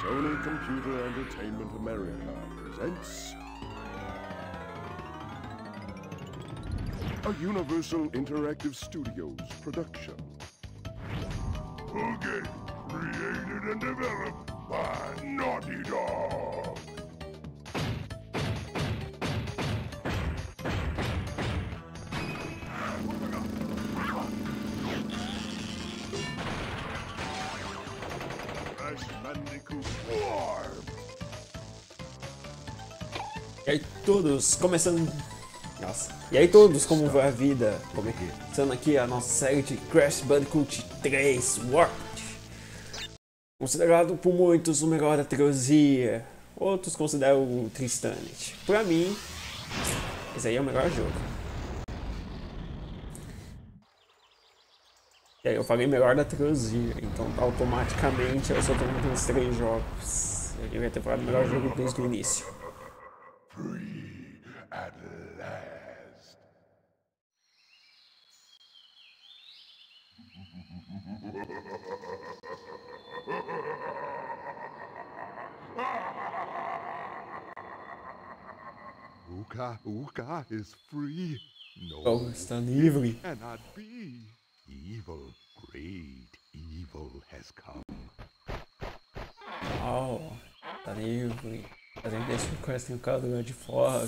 Sony Computer Entertainment America presents a Universal Interactive Studios production. A game created and developed by Naughty Dog. Crash Bandicoot War. E aí todos, começando... Nossa. E aí todos, como vai a vida? Começando aqui a nossa série de Crash Bandicoot 3 Warped. Considerado por muitos o melhor da trilogia. Outros consideram o Tristanit. Pra mim, esse aí é o melhor jogo. E aí eu falei melhor da trilogia, então automaticamente eu só tô com os 3 jogos. Eu devia ter falado melhor jogo desde o início. Free at last. Uka is free. No, Oh, está livre. cannot be. Evil, great evil has come. Oh, tá livre. A gente deixa o Crash trancado lá de fora.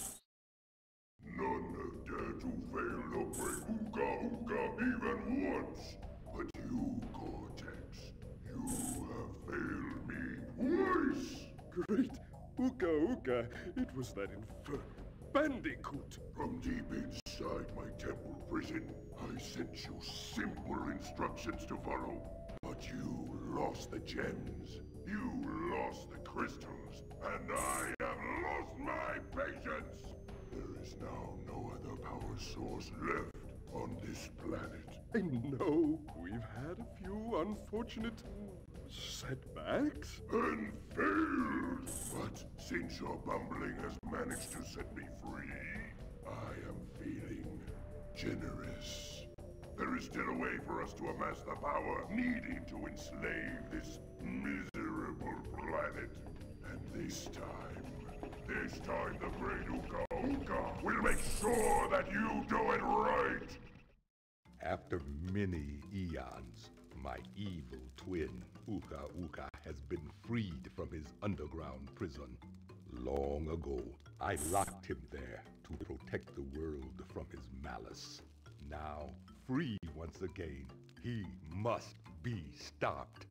None have dared to fail to break Uka Uka even once. But you, Cortex, you have failed me twice. Great Uka Uka, it was that infernal Bandicoot. From deep inside my temple prison, I sent you simple instructions to follow. But you lost the gems, you lost the crystals, and I have lost my patience. There is now no other power source left on this planet. I know we've had a few unfortunate setbacks and failed. But since your bumbling has managed to set me free, I am feeling generous. There is still a way for us to amass the power needed to enslave this miserable planet. And this time the great Uka Uka will make sure that you do it right. After many eons, my evil twin, Uka Uka, has been freed from his underground prison. Long ago, I locked him there to protect the world from his malice. Now, free once again, he must be stopped.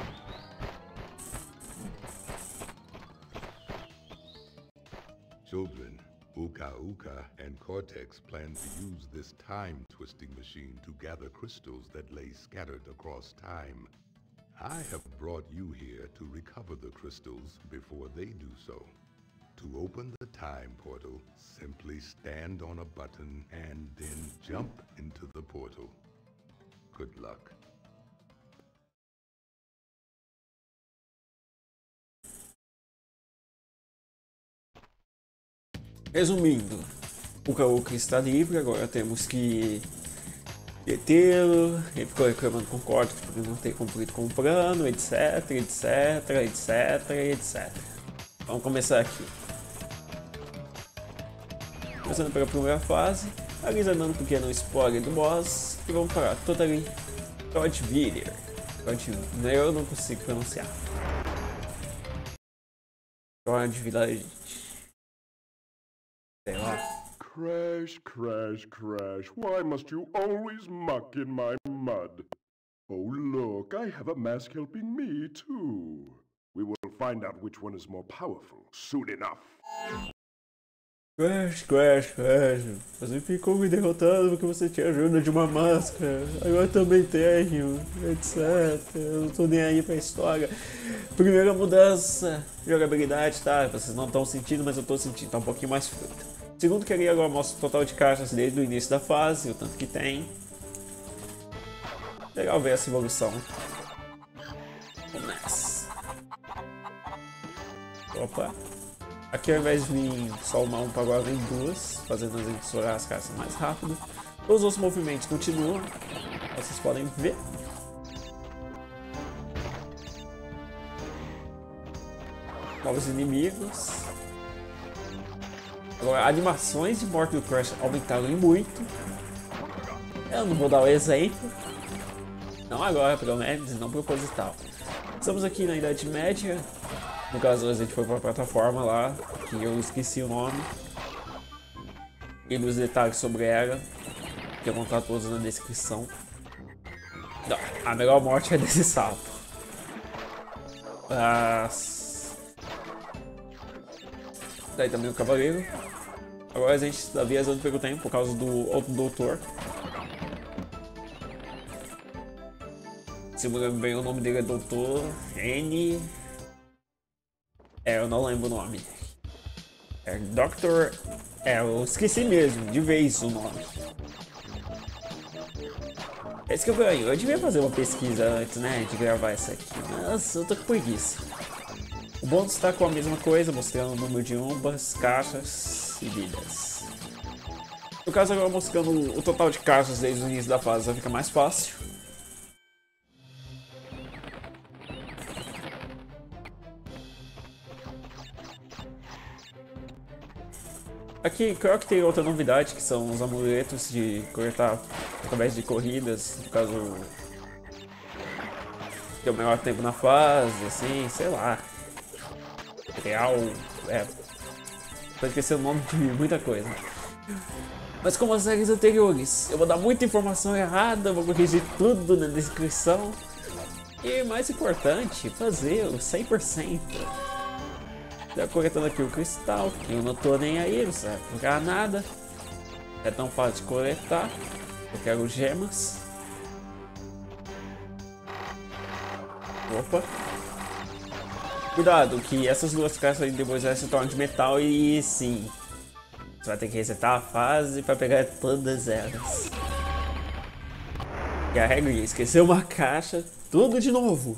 Children, Uka Uka and Cortex plan to use this time-twisting machine to gather crystals that lay scattered across time. I have brought you here to recover the crystals before they do so. To open the time portal, simply stand on a button and then jump into the portal. Good luck. Resumindo, o Uka Uka está livre, agora temos que detê-lo. Ele ficou reclamando com o Cortex por não ter cumprido com o plano, etc, etc, etc, etc. Vamos começar aqui. Começando pela primeira fase, a Lisa dando um pequeno spoiler do boss, e vamos para Totally Godvillier. Eu não consigo pronunciar. Godvillier. Sei lá. Crash, Crash, Crash, why must you always muck in my mud? Oh look, I have a mask helping me too. We will find out which one is more powerful soon enough. Crash, Crash, Crash, você ficou me derrotando porque você tinha ajuda de uma máscara, agora eu também tenho, etc. Eu não tô nem aí pra história. Primeira mudança, jogabilidade, tá? Vocês não estão sentindo, mas eu tô sentindo, tá um pouquinho mais fluido. Segundo que ele agora mostra o total de caixas desde o início da fase, o tanto que tem. Legal ver essa evolução. Começa. Opa. Aqui ao invés de vir só uma UMPA, agora vem duas, fazendo a gente estourar as caixas mais rápido. Os outros movimentos continuam, vocês podem ver. novos inimigos. Agora, animações de morte do Crash aumentaram muito. Eu não vou dar o exemplo. Não agora, pelo menos, não proposital. Estamos aqui na Idade Média. No caso, a gente foi para a plataforma lá, que eu esqueci o nome. E os detalhes sobre ela, que eu vou estar todos na descrição. Não, a melhor morte é desse sapo. Daí também o cavaleiro. Agora a gente está viajando pelo tempo por causa do outro doutor. Se me lembro bem, o nome dele é Doutor N. Eu não lembro o nome. É Dr. Eu esqueci mesmo, de vez o nome. Esse que eu ganho. Eu devia fazer uma pesquisa antes, né, de gravar essa aqui. Mas eu tô com preguiça. O bônus está com a mesma coisa, mostrando o número de umbas, caixas e vidas. No caso, agora mostrando o total de caixas desde o início da fase, vai ficar mais fácil. Aqui, claro que tem outra novidade, que são os amuletos de coletar através de corridas, no caso, ter o melhor tempo na fase, assim, sei lá. Real, pode esquecer o nome de muita coisa. Mas como as séries anteriores, eu vou dar muita informação errada, vou corrigir tudo na descrição. E mais importante, fazer o 100%. Tá coletando aqui o cristal, que eu não tô nem aí, não serve pra nada. É tão fácil de coletar. Eu quero gemas. Opa. Cuidado, que essas duas caixas aí depois vai se tornam de metal e sim. Você vai ter que resetar a fase para pegar todas elas. E a regra é esquecer uma caixa, tudo de novo.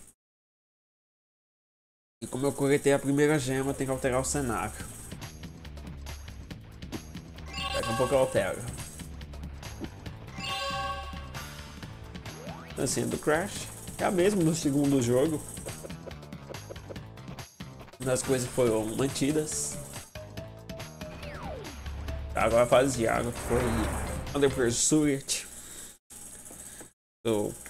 E como eu coletei a primeira gema, tem que alterar o cenário. Daqui a pouco eu altero. Assim do Crash. É a mesma do segundo jogo. As coisas foram mantidas. Agora a fase de água foi Under Pursuit. So.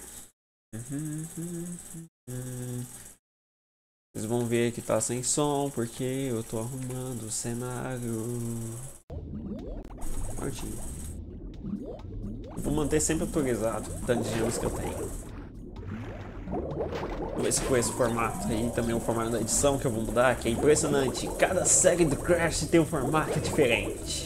Vocês vão ver que tá sem som porque eu tô arrumando o cenário. Prontinho. Vou manter sempre atualizado o tanto de gemas que eu tenho. Vou ver se com esse formato aí também o formato da edição que eu vou mudar, que é impressionante. Cada série do Crash tem um formato diferente.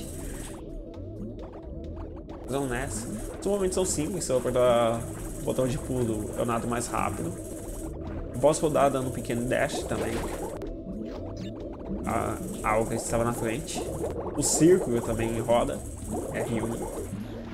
Vamos nessa. Os momentos são simples, se eu apertar o botão de pulo eu nado mais rápido. Eu posso rodar dando um pequeno dash também. A alga estava na frente. O círculo também roda. R1.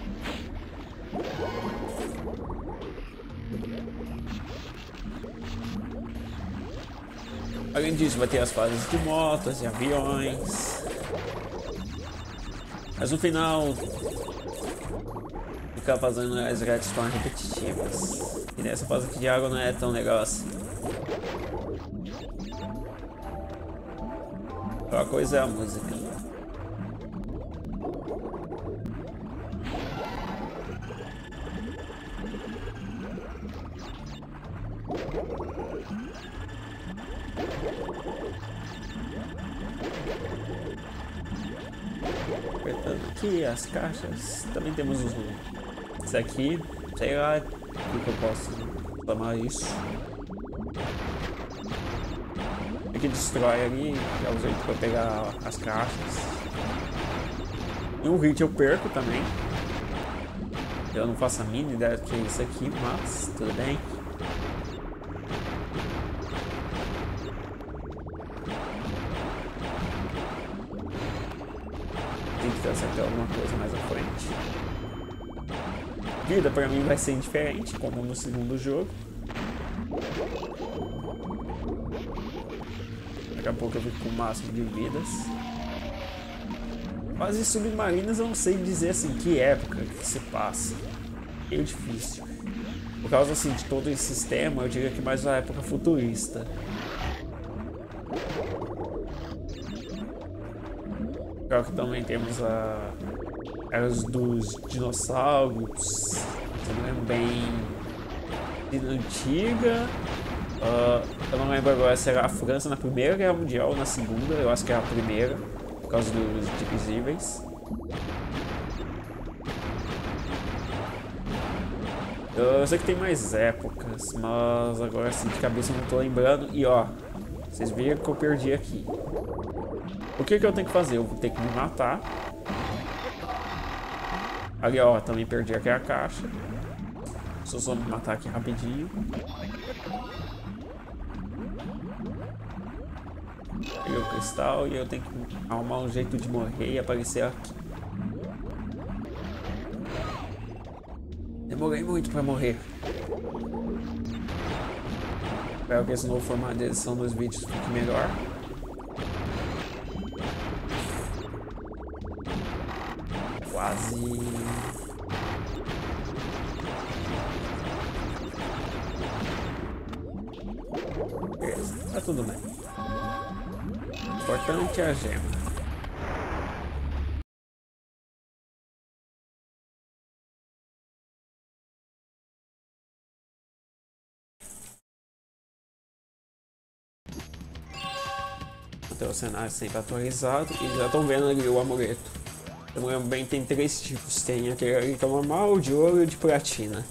Além disso, vai ter as fases de motos e aviões. Mas no final, ficar fazendo as redstones repetitivas. E nessa fase aqui de água não é tão legal assim. A coisa é a música. Apertando aqui as caixas. Também temos os. Isso aqui, sei lá o que eu posso chamar isso. Que destrói ali, é o jeito para pegar as caixas. E um hit eu perco também. Eu não faço a mínima ideia do que é isso aqui, mas tudo bem. Tem que acertar alguma coisa mais à frente. Vida para mim vai ser indiferente, como no segundo jogo. Daqui a pouco eu fico com o máximo de vidas. Fases submarinas eu não sei dizer assim que época que se passa. Meio difícil. Por causa assim de todo esse sistema, eu diria que mais uma época futurista. Pior que também temos a eras dos dinossauros, se não lembro bem, antiga. Eu não lembro agora se era a França na Primeira Guerra Mundial ou na Segunda, eu acho que era a primeira, por causa dos divisíveis. Eu sei que tem mais épocas, mas agora assim de cabeça eu não tô lembrando. E ó, vocês viram que eu perdi aqui. O que eu tenho que fazer? Eu vou ter que me matar. Ali ó, também perdi aqui a caixa. Só me matar aqui rapidinho. Peguei o cristal e eu tenho que arrumar um jeito de morrer e aparecer aqui. Demorei muito pra morrer. Espero que esse novo formato de edição dos vídeos fique melhor. Quase. Beleza, tá tudo bem. O importante é a gema. Então o cenário sempre atualizado e já estão vendo ali o amuleto. Eu lembro bem, tem 3 tipos. Tem aquele ali que é normal, de ouro e de platina.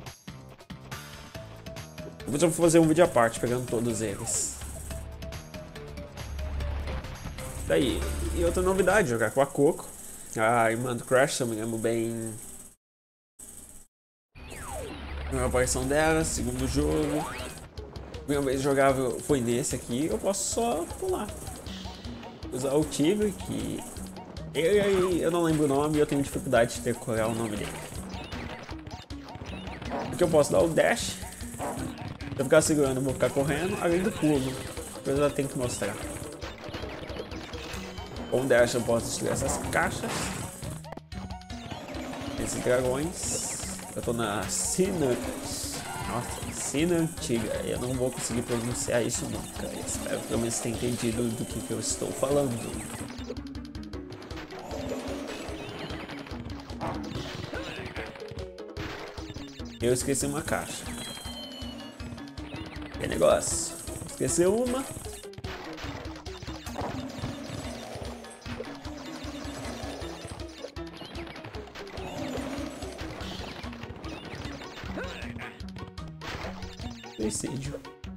Eu vou fazer um vídeo à parte pegando todos eles. Daí, e outra novidade, jogar com a Coco. A irmã do Crash, se eu me lembro bem. A aparição dela, segundo jogo. A primeira vez que jogava foi nesse aqui, eu posso só pular. Usar o tigre, que ele, eu não lembro o nome e eu tenho dificuldade de decorar o nome dele. Aqui eu posso dar o dash. Se eu ficar segurando, eu vou ficar correndo, além do pulo. Depois eu tenho que mostrar. Com o dash eu posso destruir essas caixas. Esses dragões. Eu tô na Sina. Nossa, Sina antiga. Eu não vou conseguir pronunciar isso nunca. Eu espero que pelo menos tenha entendido do que eu estou falando. Eu esqueci uma caixa. Que negócio. Esqueceu uma. Suicídio.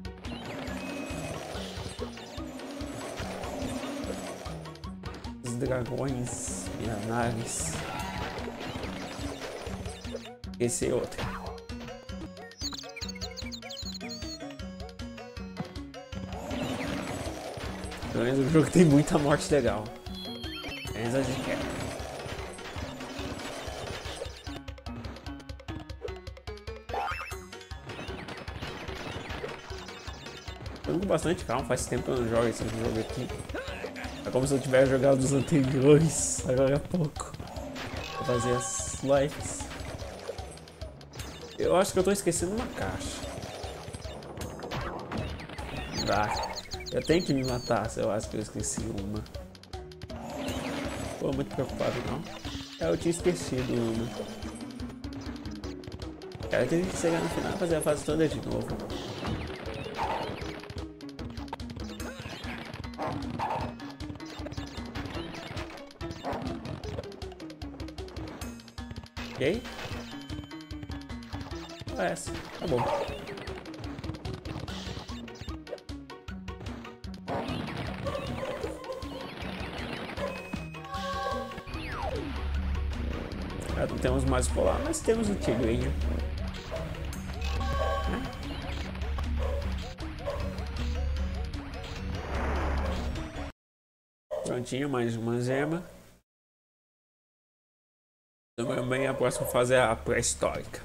Os dragões milionários. Esse é outro. Pelo menos o jogo tem muita morte legal. Menos a de queda. Tô com bastante calma, faz tempo que eu não jogo esse jogo aqui. É como se eu tivesse jogado os anteriores, agora há pouco. Vou fazer as lives. Eu acho que eu tô esquecendo uma caixa. Tá. Eu tenho que me matar se eu acho que eu esqueci uma. Tô muito preocupado não. Eu tinha esquecido uma. Cara, tem que chegar no final e fazer a fase toda de novo. Ok? Essa, tá bom. Não temos mais polar, mas temos o tigrinho. Prontinho, mais uma gema. Também a próxima fase é a pré-histórica.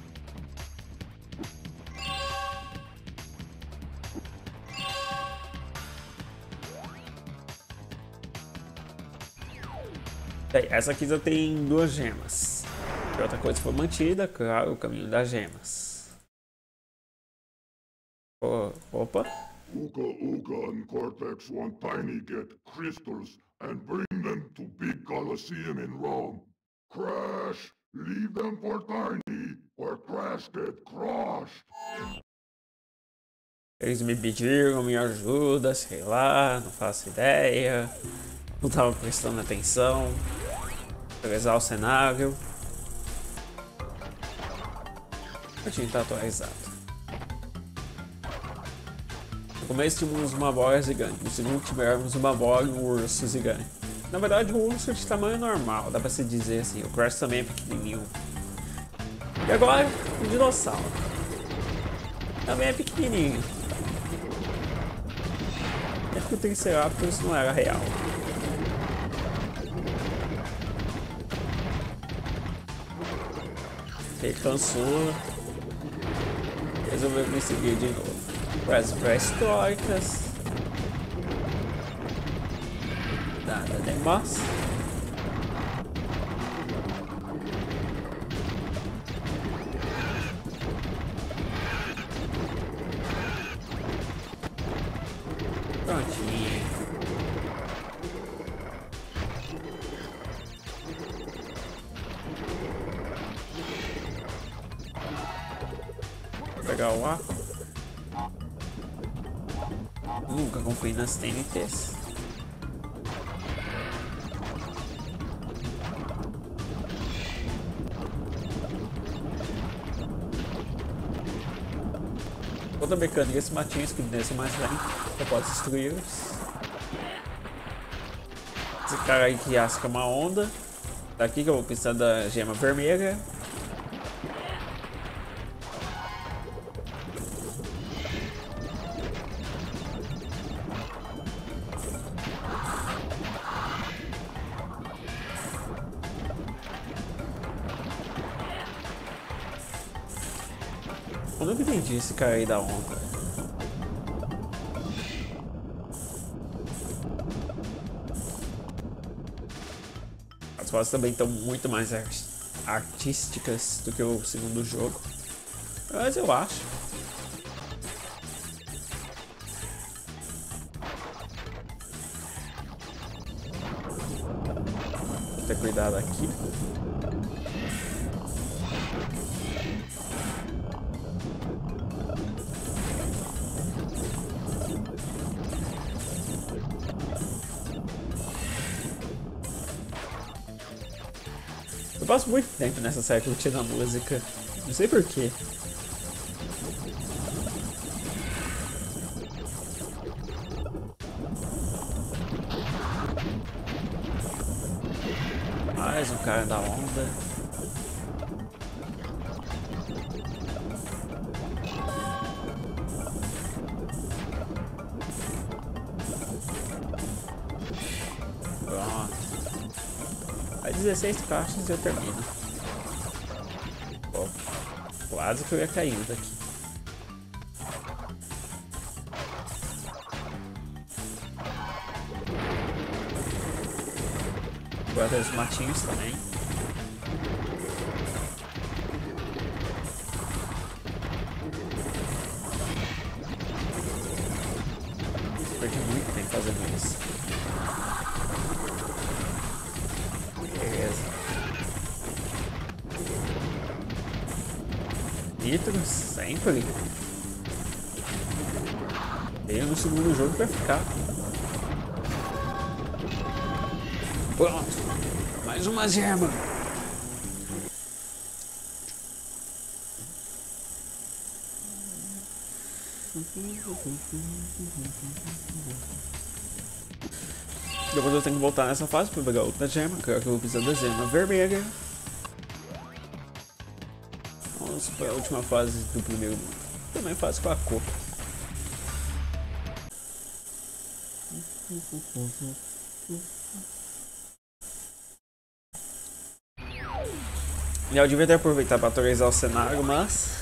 Essa aqui já tem 2 gemas. E outra coisa foi mantida, claro, o caminho das gemas. Opa. O Uka and Cortex want Tiny get crystals and bring them to Big Colosseum in Rome. Crash, leave them for Tiny, or Crash get crushed. Eles me pediram minha ajuda, sei lá, não faço ideia. Não tava prestando atenção. Atualizar o cenário. Eu tinha que estar atualizado. No começo tínhamos uma bola gigante, no segundo tivemos uma bola e um urso gigante. Na verdade, o urso é de tamanho normal, dá pra se dizer assim. O Crash também é pequenininho. E agora, o dinossauro. Também é pequenininho. É porque o Triceratops não era real. Ele cansou. Resolveu me seguir de novo. As pré-históricas. Nada demais. Prontinho. Vou pegar o arco. Nunca confio nas TNTs. Outra mecânica, esses matinhos que descem mais lento, eu posso destruí-los. Esse cara aí que asca uma onda. Daqui que eu vou precisar da gema vermelha. Eu nunca entendi esse cara aí da onda. As fases também estão muito mais artísticas do que o segundo jogo. Mas eu acho. Vou ter cuidado aqui. Eu passo muito tempo nessa série curtindo a música. Não sei porquê. Mais um cara da onda. Pronto. Aí 16 caixas e eu termino. Bom, quase que eu ia caindo daqui. Guarda os matinhos também. Perdi muito tempo fazendo isso. Beleza. Nitro sempre. Veio no segundo jogo pra ficar. Pronto. Mais uma gema. Depois eu tenho que voltar nessa fase para pegar outra gema, que eu vou precisar da gema vermelha. Vamos para a última fase do primeiro mundo. Também fase com a cor. Eu devia ter aproveitado para atualizar o cenário, mas